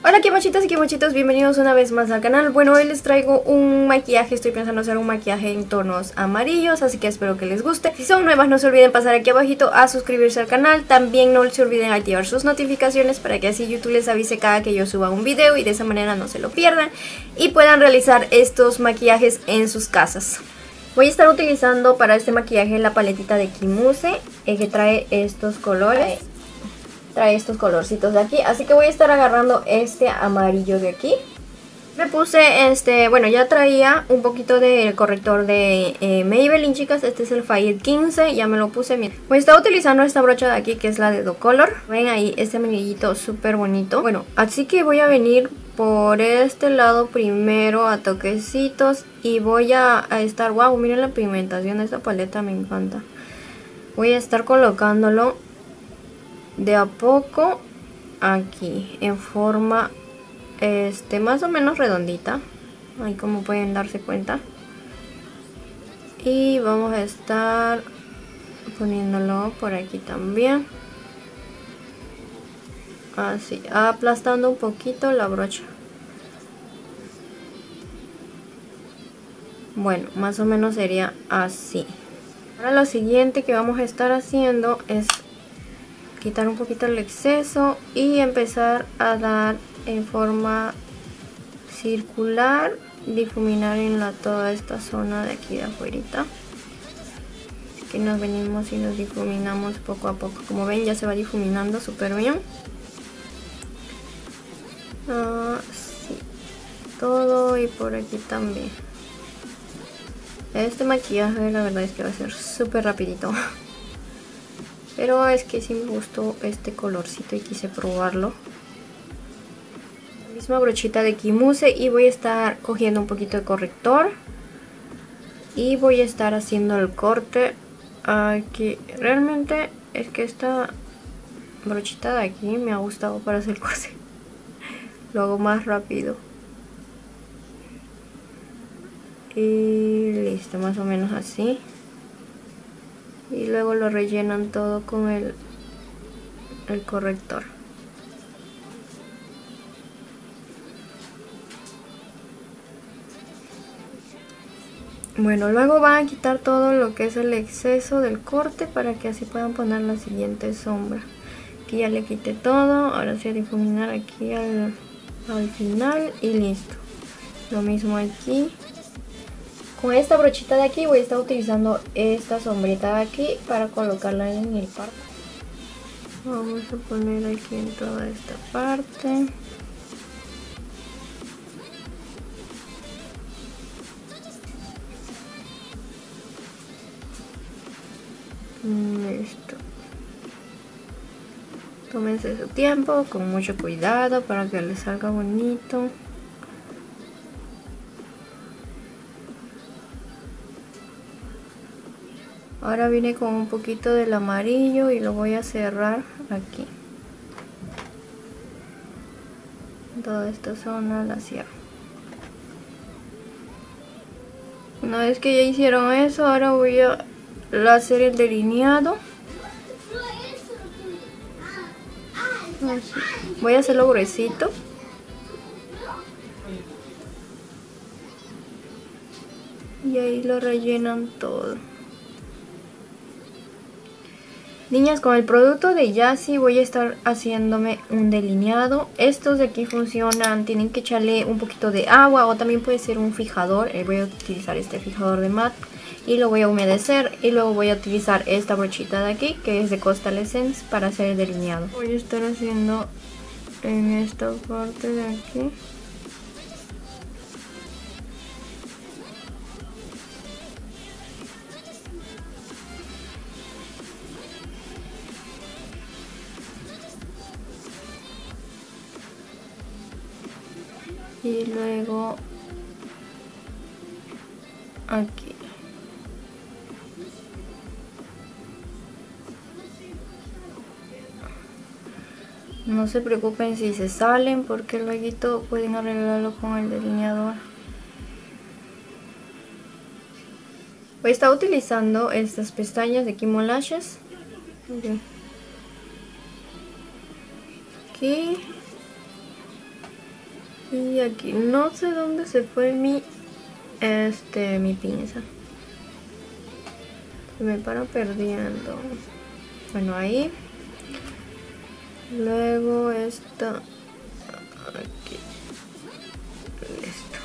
Hola kimochitos y kimochitos, bienvenidos una vez más al canal. Bueno, hoy les traigo un maquillaje, estoy pensando hacer un maquillaje en tonos amarillos, así que espero que les guste. Si son nuevas no se olviden pasar aquí abajito a suscribirse al canal, también no se olviden activar sus notificaciones para que así YouTube les avise cada que yo suba un video y de esa manera no se lo pierdan y puedan realizar estos maquillajes en sus casas. Voy a estar utilizando para este maquillaje la paletita de Kimuse que trae estos colores. Trae estos colorcitos de aquí, así que voy a estar agarrando este amarillo de aquí. Me puse bueno, ya traía un poquito del corrector de Maybelline, chicas. Este es el Fayette 15, ya me lo puse. Miren, voy a estar utilizando esta brocha de aquí que es la de Docolor. Ven ahí este amarillito súper bonito. Bueno, así que voy a venir por este lado primero a toquecitos y voy a estar, wow, miren la pigmentación de esta paleta, me encanta. Voy a estar colocándolo de a poco aquí en forma más o menos redondita, ahí como pueden darse cuenta, y vamos a estar poniéndolo por aquí también, así, aplastando un poquito la brocha. Bueno, más o menos sería así. Ahora lo siguiente que vamos a estar haciendo es quitar un poquito el exceso y empezar a dar en forma circular, difuminar en toda esta zona de aquí de afuerita. Así que nos venimos y nos difuminamos poco a poco. Como ven, ya se va difuminando súper bien. Así, todo, y por aquí también. Este maquillaje la verdad es que va a ser súper rapidito. Pero es que sí me gustó este colorcito y quise probarlo. La misma brochita de Kimuse y voy a estar cogiendo un poquito de corrector. Y voy a estar haciendo el corte aquí. Realmente es que esta brochita de aquí me ha gustado para hacer cosas. Lo hago más rápido. Y listo, más o menos así. Y luego lo rellenan todo con el corrector. Bueno, luego van a quitar todo lo que es el exceso del corte para que así puedan poner la siguiente sombra. Aquí ya le quité todo, ahora sí a difuminar aquí al final y listo. Lo mismo aquí. Con esta brochita de aquí voy a estar utilizando esta sombrita de aquí para colocarla en el parte. Vamos a poner aquí en toda esta parte. Listo. Tómense su tiempo, con mucho cuidado para que les salga bonito. Ahora vine con un poquito del amarillo y lo voy a cerrar aquí. Toda esta zona la cierro. Una vez que ya hicieron eso, ahora voy a hacer el delineado. Así. Voy a hacerlo gruesito. Y ahí lo rellenan todo. Niñas, con el producto de Yassi voy a estar haciéndome un delineado. Estos de aquí funcionan, tienen que echarle un poquito de agua o también puede ser un fijador. Voy a utilizar este fijador de matte y lo voy a humedecer. Y luego voy a utilizar esta brochita de aquí que es de Coastal Essence para hacer el delineado. Voy a estar haciendo en esta parte de aquí. Y luego aquí. No se preocupen si se salen porque luego pueden arreglarlo con el delineador. Voy a estar utilizando estas pestañas de Kimo Lashes. Aquí. Y aquí no sé dónde se fue mi pinza. Se me para perdiendo. Bueno, ahí. Luego esta aquí. Listo.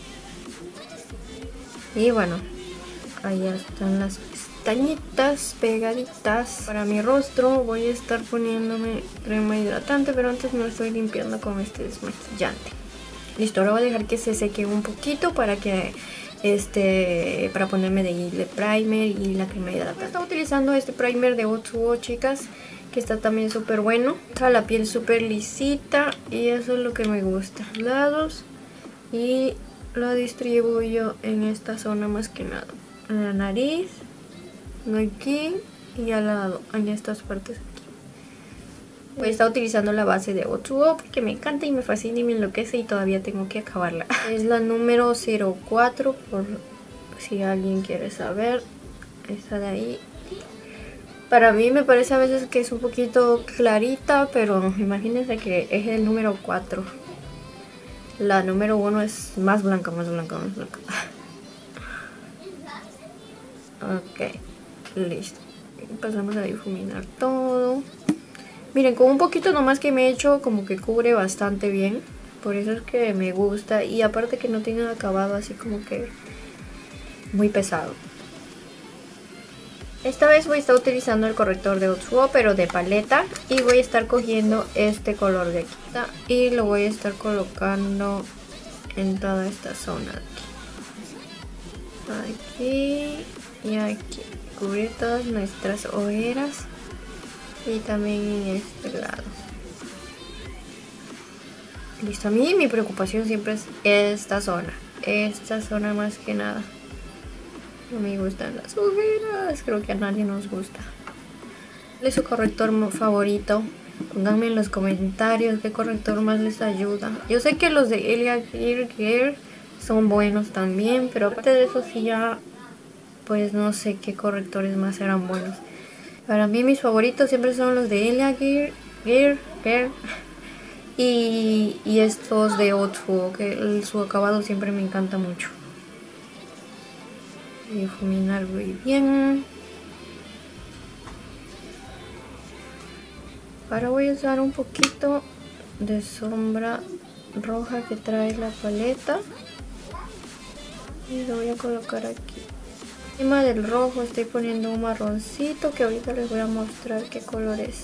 Y bueno, ahí están las pestañitas pegaditas. Para mi rostro voy a estar poniéndome crema hidratante, pero antes me lo estoy limpiando con este desmaquillante. Listo, ahora voy a dejar que se seque un poquito para que para ponerme de ahí el primer y la crema hidratante. Estaba utilizando este primer de O2O, chicas, que está también súper bueno. Está la piel súper lisita y eso es lo que me gusta. Los lados, y lo distribuyo en esta zona más que nada. En la nariz, aquí y al lado, en estas partes aquí. Voy a estar utilizando la base de O2O porque me encanta y me fascina y me enloquece y todavía tengo que acabarla. Es la número 04, por si alguien quiere saber. Esta de ahí. Para mí me parece a veces que es un poquito clarita, pero imagínense que es el número 4. La número 1 es más blanca, más blanca, más blanca. Ok, listo. Pasamos a difuminar todo. Miren, con un poquito nomás que me he hecho, como que cubre bastante bien. Por eso es que me gusta. Y aparte que no tiene acabado así como que muy pesado. Esta vez voy a estar utilizando el corrector de O2O, pero de paleta. Y voy a estar cogiendo este color de aquí. Y lo voy a estar colocando en toda esta zona de aquí. Aquí y aquí. Cubrir todas nuestras ojeras. Y también en este lado. Listo, a mí mi preocupación siempre es esta zona. Esta zona más que nada. No me gustan las ojeras. Creo que a nadie nos gusta. ¿Cuál es su corrector favorito? Pónganme en los comentarios qué corrector más les ayuda. Yo sé que los de Elia Gear son buenos también, pero aparte de eso sí ya, pues no sé qué correctores más serán buenos. Para mí mis favoritos siempre son los de Elia Gear y estos de O2O, que su acabado siempre me encanta mucho. Difuminar muy bien. Ahora voy a usar un poquito de sombra roja que trae la paleta y lo voy a colocar aquí. Encima del rojo estoy poniendo un marroncito que ahorita les voy a mostrar qué color es.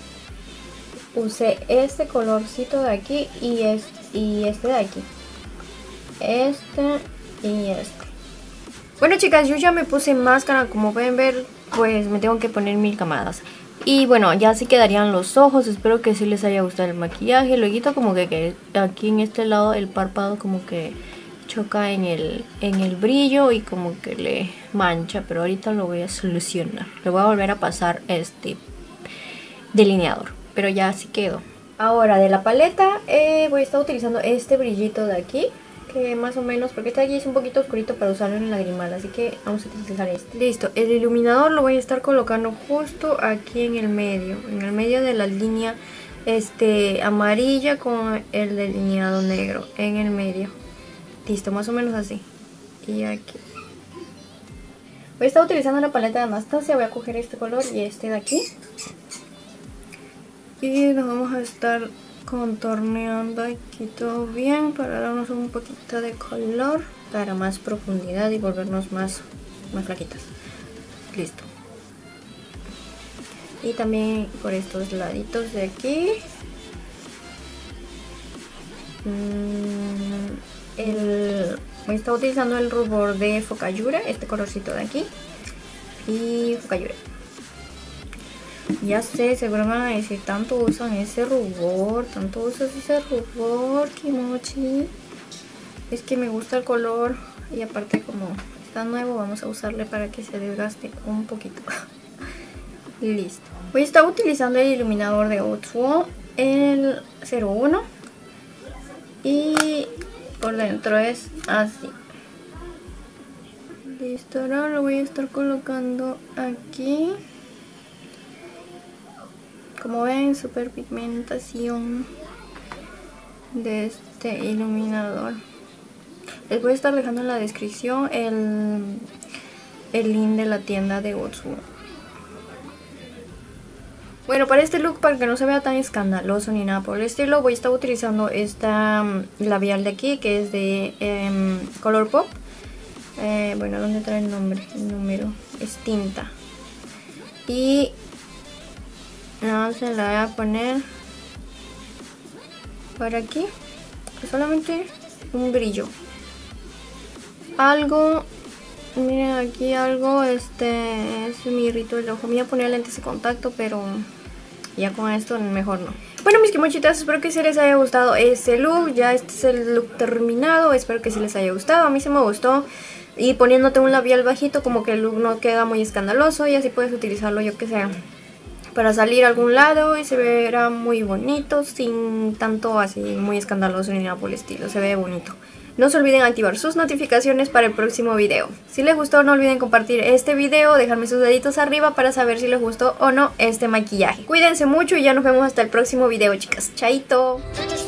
Usé este colorcito de aquí y este de aquí. Este y este. Bueno, chicas, yo ya me puse máscara, como pueden ver, pues me tengo que poner 1000 camadas. Y bueno, ya así quedarían los ojos. Espero que sí les haya gustado el maquillaje. Luego como que aquí en este lado el párpado como que choca en el brillo y como que le mancha, pero ahorita lo voy a solucionar. Le voy a volver a pasar este delineador, pero ya así quedó. Ahora de la paleta voy a estar utilizando este brillito de aquí, que más o menos, porque este de aquí es un poquito oscurito para usarlo en el lagrimal, así que vamos a utilizar este. Listo, el iluminador lo voy a estar colocando justo aquí en el medio de la línea amarilla con el delineado negro en el medio. Listo, más o menos así. Y aquí. Voy a estar utilizando la paleta de Anastasia. Voy a coger este color y este de aquí. Y nos vamos a estar contorneando aquí todo bien para darnos un poquito de color, para más profundidad y volvernos más flaquitas. Listo. Y también por estos laditos de aquí. Voy a estar utilizando el rubor de Focallura, este colorcito de aquí. Y Focallura. Ya sé, seguro me van a decir, tanto usan ese rubor, tanto usas ese rubor, Kimochi. Es que me gusta el color y aparte como está nuevo vamos a usarle para que se desgaste un poquito. Listo. Voy a estar utilizando el iluminador de O2O, el 01. Y por dentro es así. Listo, ahora lo voy a estar colocando aquí. Como ven, super pigmentación de este iluminador. Les voy a estar dejando en la descripción el link de la tienda de Otsu. Bueno, para este look, para que no se vea tan escandaloso ni nada por el estilo, voy a estar utilizando esta labial de aquí, que es de Colourpop. Bueno, ¿dónde trae el nombre? El número es tinta. Y nada, se la voy a poner por aquí. Solamente un brillo. Algo, miren aquí algo, se me irritó el ojo. Me iba a poner lentes de contacto, pero ya con esto mejor no. Bueno, mis kimochitas, espero que sí les haya gustado este look. Ya este es el look terminado, espero que sí les haya gustado. A mí sí me gustó. Y poniéndote un labial bajito, como que el look no queda muy escandaloso. Y así puedes utilizarlo, yo que sé, para salir a algún lado y se verá muy bonito, sin tanto así muy escandaloso ni nada por el estilo. Se ve bonito. No se olviden activar sus notificaciones para el próximo video. Si les gustó, no olviden compartir este video, dejarme sus deditos arriba para saber si les gustó o no este maquillaje. Cuídense mucho y ya nos vemos hasta el próximo video, chicas. Chaito.